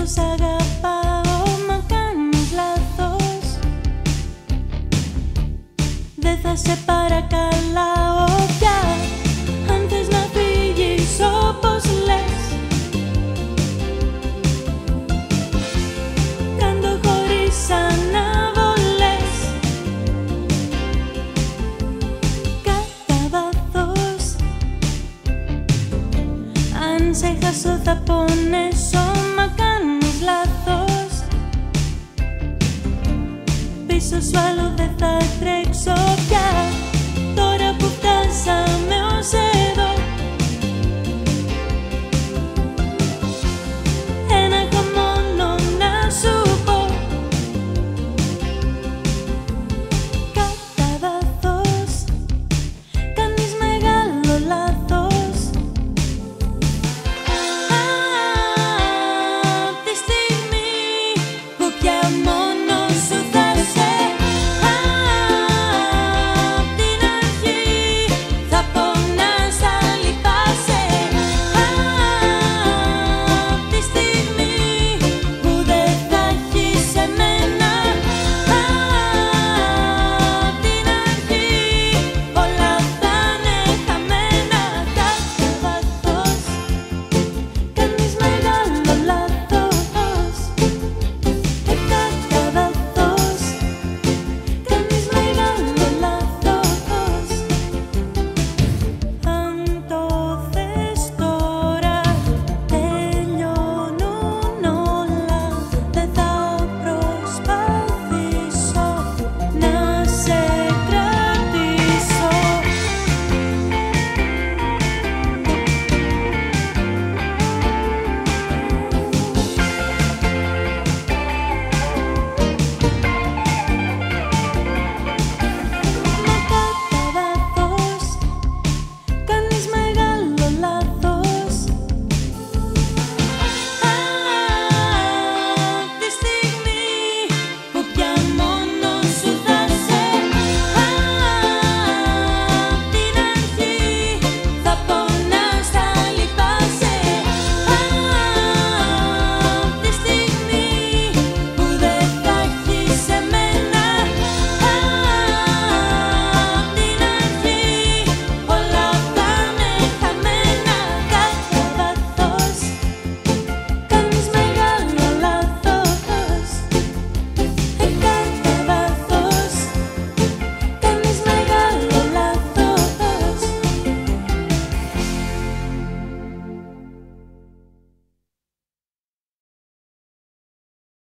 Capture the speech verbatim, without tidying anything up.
πως αγαπάω, μα κάνεις λάθος. Δεν θα σε παρακαλάω πια, αν θες να φύγεις όπως λες. Κάντο χωρίς αναβολές. Κατά βάθος, αν σε χάσω θα πονέσω, μα κάνεις λάθος. Πίσω σου άλλο δεν θα τρέξω πια, τώρα που φτάσαμε